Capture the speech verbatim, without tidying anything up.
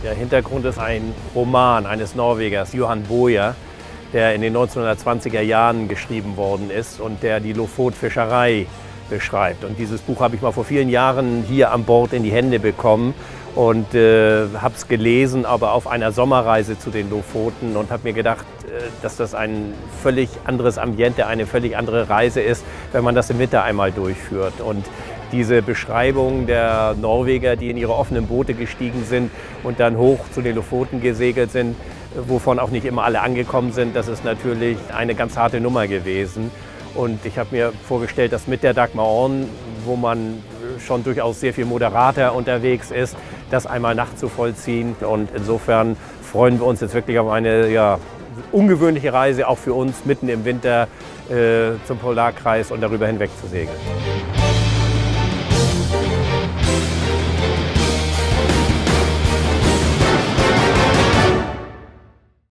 Der Hintergrund ist ein Roman eines Norwegers, Johan Bojer, der in den neunzehnhundertzwanziger Jahren geschrieben worden ist und der die Lofotfischerei beschreibt. Und dieses Buch habe ich mal vor vielen Jahren hier an Bord in die Hände bekommen und äh, habe es gelesen, aber auf einer Sommerreise zu den Lofoten, und habe mir gedacht, äh, dass das ein völlig anderes Ambiente, eine völlig andere Reise ist, wenn man das im Winter einmal durchführt. Und diese Beschreibung der Norweger, die in ihre offenen Boote gestiegen sind und dann hoch zu den Lofoten gesegelt sind, wovon auch nicht immer alle angekommen sind, das ist natürlich eine ganz harte Nummer gewesen. Und ich habe mir vorgestellt, dass mit der Dagmar Orn, wo man schon durchaus sehr viel moderater unterwegs ist, das einmal nachzuvollziehen. Und insofern freuen wir uns jetzt wirklich auf eine ja, ungewöhnliche Reise, auch für uns mitten im Winter äh, zum Polarkreis und darüber hinweg zu segeln.